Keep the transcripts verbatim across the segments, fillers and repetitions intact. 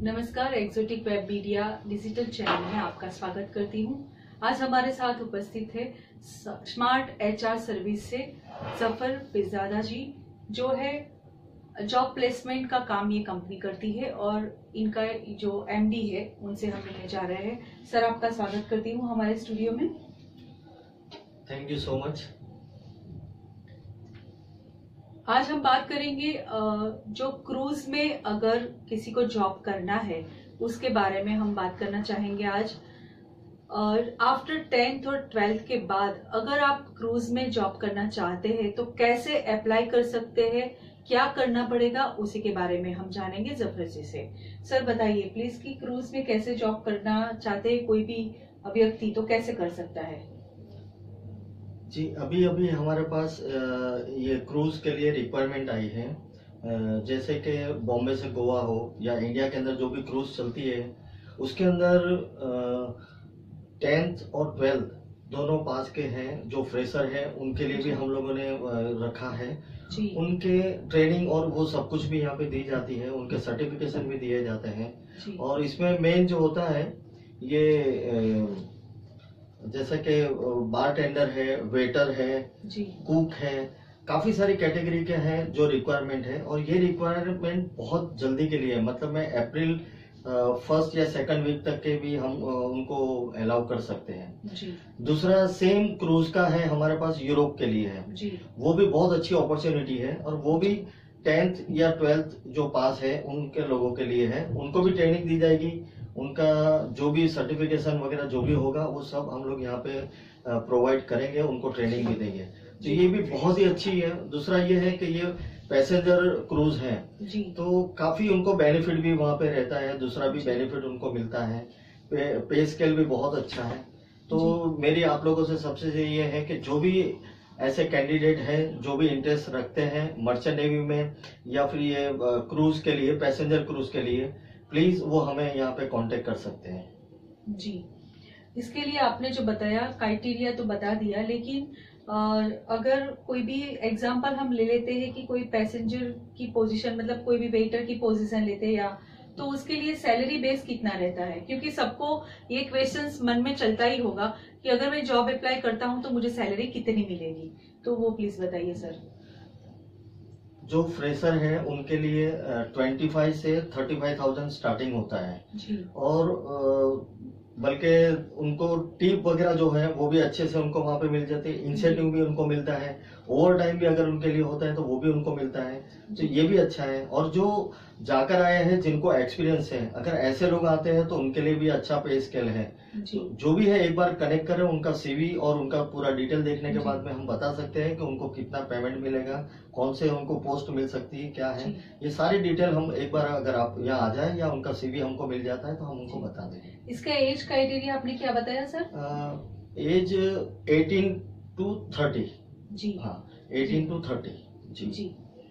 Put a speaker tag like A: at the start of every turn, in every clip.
A: नमस्कार, exotic web media digital channel में आपका स्वागत करती हूं। आज हमारे साथ उपस्थित है स्मार्ट एचआर सर्विस से जफर पिरजादा जी, जो है जॉब प्लेसमेंट का काम ये कंपनी करती है और इनका जो एमडी है उनसे हम मिलने जा रहे हैं। सर, आपका स्वागत करती हूँ हमारे स्टूडियो में।
B: Thank you so much.
A: आज हम बात करेंगे जो क्रूज में अगर किसी को जॉब करना है उसके बारे में हम बात करना चाहेंगे आज। और आफ्टर टेंथ और ट्वेल्थ के बाद अगर आप क्रूज में जॉब करना चाहते हैं तो कैसे अप्लाई कर सकते हैं, क्या करना पड़ेगा, उसी के बारे में हम जानेंगे जफर जी से। सर बताइए प्लीज कि क्रूज में कैसे जॉब करना चाहते हैं कोई भी व्यक्ति तो कैसे कर सकता है।
B: जी, अभी अभी हमारे पास ये क्रूज के लिए रिक्वायरमेंट आई है। जैसे कि बॉम्बे से गोवा हो या इंडिया के अंदर जो भी क्रूज चलती है उसके अंदर टेंथ और ट्वेल्थ दोनों पास के हैं जो फ्रेशर हैं, उनके लिए भी हम लोगों ने रखा है। उनके ट्रेनिंग और वो सब कुछ भी यहाँ पे दी जाती है, उनके सर्टिफिकेशन भी दिए जाते हैं। और इसमें मेन जो होता है ये जैसे कि बार टेंडर है, वेटर है, कुक है, काफी सारी कैटेगरी के हैं जो रिक्वायरमेंट है। और ये रिक्वायरमेंट बहुत जल्दी के लिए, मतलब मैं अप्रैल फर्स्ट या सेकंड वीक तक के भी हम उनको अलाउ कर सकते हैं। जी। दूसरा सेम क्रूज का है हमारे पास, यूरोप के लिए है। जी। वो भी बहुत अच्छी अपॉर्चुनिटी है और वो भी टेंथ या ट्वेल्थ जो पास है उनके लोगों के लिए है। उनको भी ट्रेनिंग दी जाएगी, उनका जो भी सर्टिफिकेशन वगैरह जो भी होगा वो सब हम लोग यहाँ पे प्रोवाइड करेंगे, उनको ट्रेनिंग भी देंगे। तो ये भी बहुत ही अच्छी है। दूसरा ये है कि ये पैसेंजर क्रूज है तो काफी उनको बेनिफिट भी वहाँ पे रहता है, दूसरा भी बेनिफिट उनको मिलता है। पे, पे स्केल भी बहुत अच्छा है। तो मेरी आप लोगों से सबसे ये है कि जो भी ऐसे कैंडिडेट हैं जो भी इंटरेस्ट रखते हैं मर्चेंट नेवी में या फिर ये क्रूज के लिए, पैसेंजर क्रूज के लिए, प्लीज वो हमें यहाँ पे कांटेक्ट कर सकते हैं।
A: जी, इसके लिए आपने जो बताया क्राइटेरिया तो बता दिया, लेकिन अगर कोई भी एग्जांपल हम ले लेते हैं कि कोई पैसेंजर की पोजीशन, मतलब कोई भी वेटर की पोजीशन लेते हैं या, तो उसके लिए सैलरी बेस कितना रहता है? क्योंकि सबको ये क्वेश्चंस मन में चलता ही होगा कि अगर मैं जॉब अप्लाई करता हूं तो मुझे सैलरी कितनी मिलेगी, तो वो प्लीज बताइए सर।
B: जो फ्रेशर है उनके लिए पच्चीस से पैंतीस हज़ार स्टार्टिंग होता है। जी। और बल्कि उनको टिप वगैरह जो है वो भी अच्छे से उनको वहाँ पे मिल जाती है, इंसेंटिव भी उनको मिलता है, ओवर टाइम भी अगर उनके लिए होता है तो वो भी उनको मिलता है। तो ये भी अच्छा है। और जो जाकर आए हैं जिनको एक्सपीरियंस है, अगर ऐसे लोग आते हैं तो उनके लिए भी अच्छा पे स्केल है। जी। जो भी है एक बार कनेक्ट करें, उनका सीवी और उनका पूरा डिटेल देखने के बाद में हम बता सकते हैं कि उनको कितना पेमेंट मिलेगा, कौन से उनको पोस्ट मिल सकती है, क्या है, ये सारी डिटेल हम एक बार अगर आप यहाँ आ जाए या उनका सीवी हमको मिल जाता है तो हम उनको बता देंगे।
A: इसका एज क्राइटेरिया आपने क्या बताया sir?
B: Age eighteen to thirty.
A: जी हाँ,
B: एटीन टू थर्टी। जी
A: जी।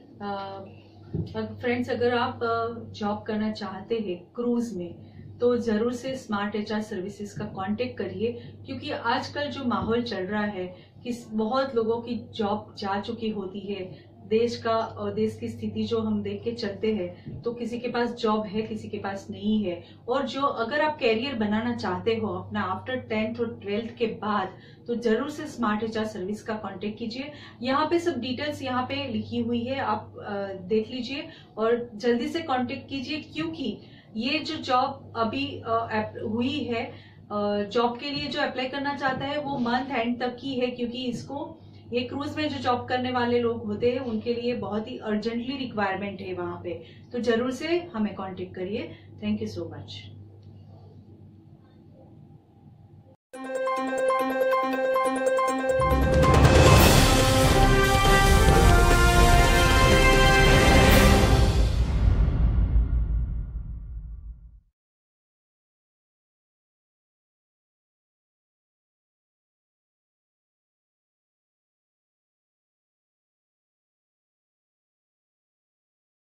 A: फ्रेंड्स, अगर आप जॉब करना चाहते हैं क्रूज में तो जरूर से स्मार्ट एचआर सर्विसेज का कांटेक्ट करिए, क्योंकि आजकल जो माहौल चल रहा है कि बहुत लोगों की जॉब जा चुकी होती है। देश का और देश की स्थिति जो हम देख के चलते हैं तो किसी के पास जॉब है, किसी के पास नहीं है। और जो अगर आप कैरियर बनाना चाहते हो अपना आफ्टर टेंथ और ट्वेल्थ के बाद, तो जरूर से स्मार्ट एचआर सर्विस का कांटेक्ट कीजिए। यहाँ पे सब डिटेल्स यहाँ पे लिखी हुई है, आप देख लीजिए और जल्दी से कांटेक्ट कीजिए, क्योंकि ये जो जॉब अभी हुई है, जॉब के लिए जो अप्लाई करना चाहता है वो मंथ एंड तक की है, क्योंकि इसको ये क्रूज में जो जॉब करने वाले लोग होते हैं उनके लिए बहुत ही अर्जेंटली रिक्वायरमेंट है वहां पे। तो जरूर से हमें कांटेक्ट करिए। Thank you so much.